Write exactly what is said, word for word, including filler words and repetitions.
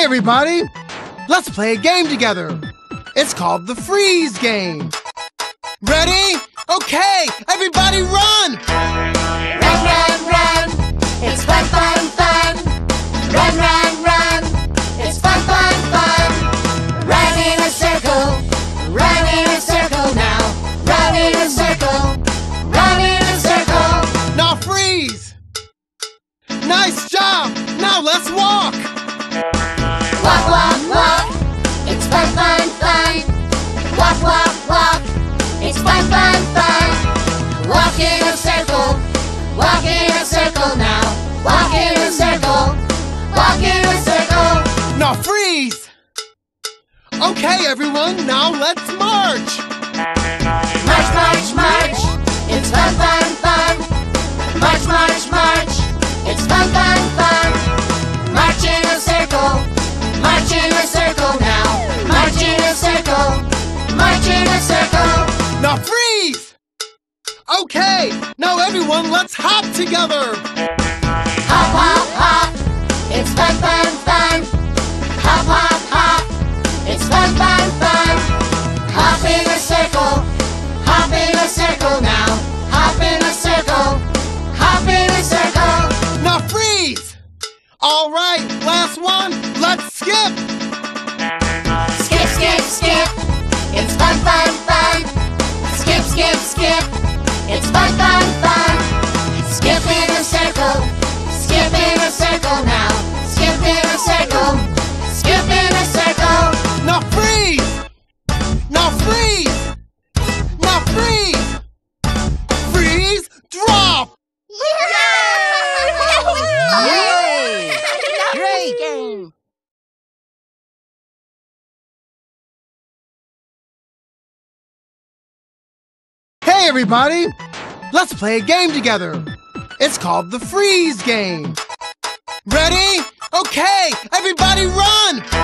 Hey everybody! Let's play a game together. It's called the freeze game. Ready? Okay, everybody run! Run, run, run! It's fun, fun, fun! Run, run, run! It's fun, fun, fun! Run in a circle! Run in a circle now! Run in a circle! Run in a circle! Now freeze! Nice job! Now let's walk! Walk, walk, walk! It's fun, fun, fun! Walk, walk, walk! It's fun, fun, fun! Walk in a circle! Walk in a circle now! Walk in a circle! Walk in a circle! Now freeze! Okay everyone, now let's march! March, march, march! It's fun, fun, fun! March, march, march! It's fun, fun, fun! March in a circle! March in a circle now! March in a circle! March in a circle! Now freeze! Okay, now everyone let's hop together! Hop, hop, hop! It's fun, fun, fun! Hop, hop, hop! It's fun, fun, fun! Hop in a circle! Hop in a circle now! Hop in a circle! Hop in a circle! Now freeze! Alright, last one, let's skip! Skip, skip, skip! It's fun, fun, fun! Skip, skip, skip! It's fun, fun, fun! Skip in a circle! Skip in a circle now! Skip in a circle! Skip in a circle! Now freeze! Now freeze! Now freeze! Freeze, drop! Yay! Great game! Hey everybody! Let's play a game together. It's called the freeze game. Ready? Okay, everybody run!